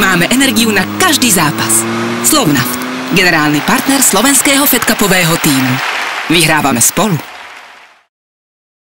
máme energiu na každý zápas. Slovnaft, generálny partner slovenského Fed Cupového tímu. Vyhrávame spolu.